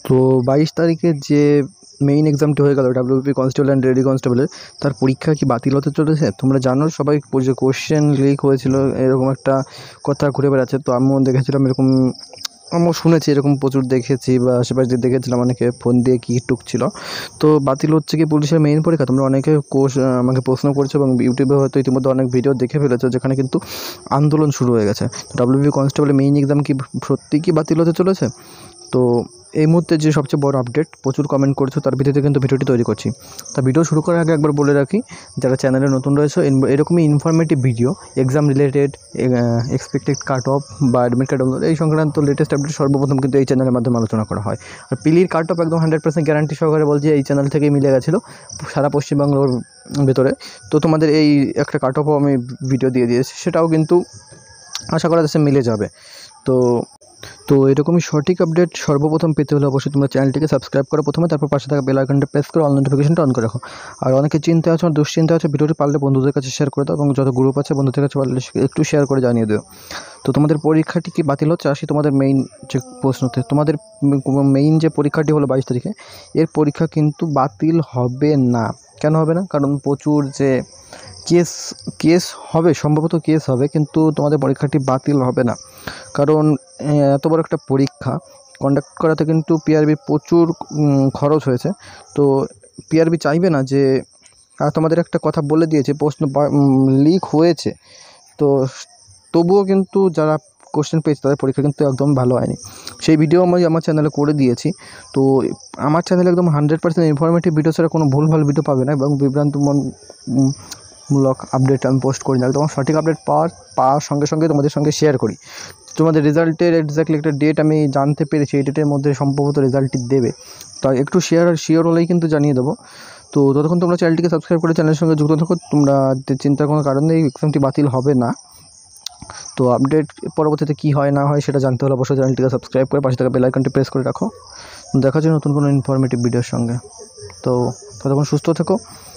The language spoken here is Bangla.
তো 22 তারিখে যে মেইন এক্সামটি হয়ে গেল ডাব্লিউবিপি কনস্টেবল অ্যান্ড রেডি কনস্টেবলের, তার পরীক্ষা কি বাতিল হতে চলেছে? তোমরা জানো সবাই যে কোশ্চেন লিক হয়েছিল, এরকম একটা কথা ঘুরে বেড়াচ্ছে। তো আমিও দেখেছিলাম এরকম, আমিও শুনেছি এরকম, প্রচুর দেখেছি বা আশেপাশে দিয়ে দেখেছিলাম অনেকে ফোন দিয়ে কী টুকছিল। তো বাতিল হচ্ছে কি পুলিশের মেইন পরীক্ষা? তোমরা অনেকে আমাকে প্রশ্ন করছো এবং ইউটিউবে হয়তো ইতিমধ্যে অনেক ভিডিও দেখে ফেলেছো যেখানে কিন্তু আন্দোলন শুরু হয়ে গেছে। ডাব্লিউবিপি কনস্টেবলের মেইন এক্সাম কি সত্যি কি বাতিল হতে চলেছে? তো এই মুহূর্তে যে সবচেয়ে বড় আপডেট, প্রচুর কমেন্ট করছো, তার ভিত্তিতে কিন্তু ভিডিওটি তৈরি করছি। তা ভিডিও শুরু করার আগে একবার বলে রাখি, যারা চ্যানেলে নতুন রয়েছে এরকমই informative video, exam related, expected cut off বা অ্যাডমিট কার্ড এই সংক্রান্ত লেটেস্ট আপডেট সর্বপ্রথম কিন্তু এই চ্যানেলের মাধ্যমে আলোচনা করা হয়। আর পিলির কাট অফ একদম 100% গ্যারান্টি সহকারে বলছি এই চ্যানেল থেকেই মিলে গেছিলো সারা পশ্চিমবাংলার ভেতরে। তো তোমাদের এই একটা কাট অফও আমি ভিডিও দিয়ে দিয়েছি, সেটাও কিন্তু আশা করা যাচ্ছে মিলে যাবে। তো এরকমই সঠিক আপডেট সর্বপ্রথম পেতে হলে অবশ্যই তোমরা চ্যানেলটিকে সাবস্ক্রাইব করো প্রথমে, তারপর পাশে থাকা বেল আইকনটা প্রেস করে অল নোটিফিকেশনটা অন করে রাখো। আর অনেকে চিন্তা আছে, দুশ্চিন্তা আছে, ভিডিওটি পারলে বন্ধুদের কাছে শেয়ার করে দাও এবং যত গ্রুপ আছে বন্ধুদের কাছে পারলে একটু শেয়ার করে জানিয়ে দিও। তো তোমাদের পরীক্ষাটি কি বাতিল হচ্ছে? আসি তোমাদের মেইন যে প্রশ্নতে। তোমাদের মেইন যে পরীক্ষাটি হলো 22 তারিখে, এর পরীক্ষা কিন্তু বাতিল হবে না। কেন হবে না? কারণ প্রচুর যে কেস হবে, সম্ভবত কেস হবে, কিন্তু তোমাদের পরীক্ষাটি বাতিল হবে না। কারণ এত বড় একটা পরীক্ষা কন্ডাক্ট করাতে কিন্তু পিআরবির প্রচুর খরচ হয়েছে। তো পিআরবি চাইবে না যে, তোমাদের একটা কথা বলে দিয়েছে, প্রশ্ন লিক হয়েছে, তো তবুও কিন্তু যারা কোশ্চেন পেয়েছে তাদের পরীক্ষা কিন্তু একদম ভালো হয়নি। সেই ভিডিও আমি আমার চ্যানেলে করে দিয়েছি। তো আমার চ্যানেলে একদম 100% ইনফরমেটিভ ভিডিও ছাড়া কোনো ভুলভাল ভিডিও পাবে না এবং বিভ্রান্তমূলক আপডেট আমি পোস্ট করি না। একদম সঠিক আপডেট পাওয়ার সঙ্গে সঙ্গে তোমাদের সঙ্গে শেয়ার করি। তোমাদের রেজাল্টের এক্স্যাক্টলি একটা ডেট আমি জানতে পেরেছি, এই ডেটের মধ্যে সম্ভবত রেজাল্টটি দেবে। তো একটু শিওর হলেই কিন্তু জানিয়ে দেবো। তো ততক্ষণ তোমরা চ্যানেলটিকে সাবস্ক্রাইব করে চ্যানেলের সঙ্গে যুক্ত থাকো। তোমরা চিন্তার কোনো কারণ নেই, এক্সামটি বাতিল হবে না। তো আপডেট পরবর্তীতে কী হয় না হয় সেটা জানতে হলে অবশ্যই চ্যানেলটিকে সাবস্ক্রাইব করে পাশে থাকা বেল আইকনটি প্রেস করে রাখো। দেখা যায় নতুন কোনো ইনফরমেটিভ ভিডিওর সঙ্গে। তো ততক্ষণ সুস্থ থেকো।